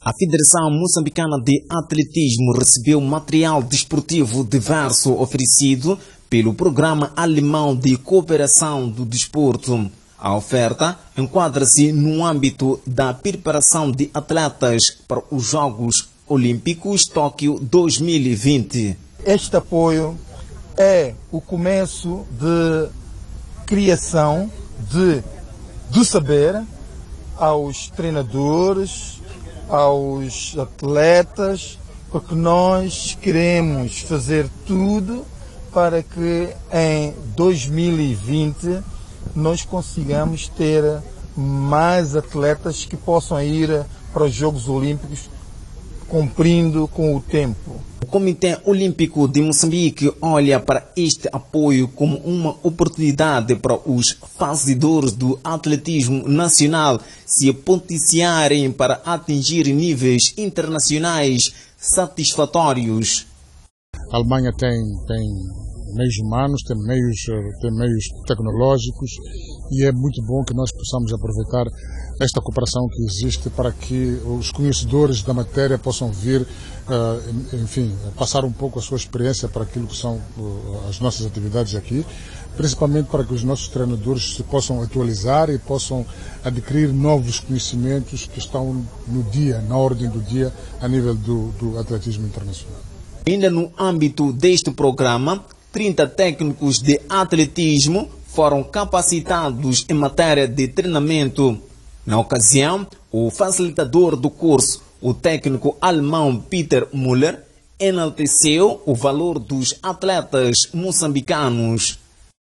A Federação Moçambicana de Atletismo recebeu material desportivo diverso oferecido pelo Programa Alemão de Cooperação do Desporto. A oferta enquadra-se no âmbito da preparação de atletas para os Jogos Olímpicos Tóquio 2020. Este apoio é o começo de criação do saber aos treinadores, aos atletas, porque nós queremos fazer tudo para que em 2020 nós consigamos ter mais atletas que possam ir para os Jogos Olímpicos cumprindo com o tempo. O Comitê Olímpico de Moçambique olha para este apoio como uma oportunidade para os fazedores do atletismo nacional se potenciarem para atingir níveis internacionais satisfatórios. A Alemanha tem meios humanos, tem meios tecnológicos e é muito bom que nós possamos aproveitar esta cooperação que existe para que os conhecedores da matéria possam vir, passar um pouco a sua experiência para aquilo que são as nossas atividades aqui, principalmente para que os nossos treinadores se possam atualizar e possam adquirir novos conhecimentos que estão na ordem do dia a nível do atletismo internacional. Ainda no âmbito deste programa, 30 técnicos de atletismo foram capacitados em matéria de treinamento. Na ocasião, o facilitador do curso, o técnico alemão Peter Müller, enalteceu o valor dos atletas moçambicanos.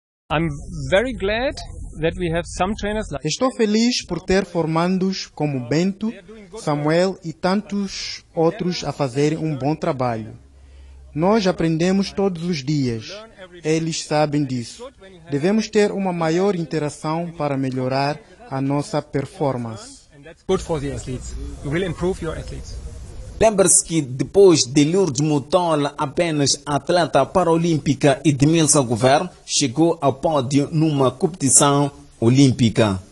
Estou feliz por ter formandos como Bento, Samuel e tantos outros a fazerem um bom trabalho. Nós aprendemos todos os dias. Eles sabem disso. Devemos ter uma maior interação para melhorar a nossa performance. Lembre-se que depois de Lourdes Mutola, apenas atleta paralímpica, Edmilson Governo chegou ao pódio numa competição olímpica.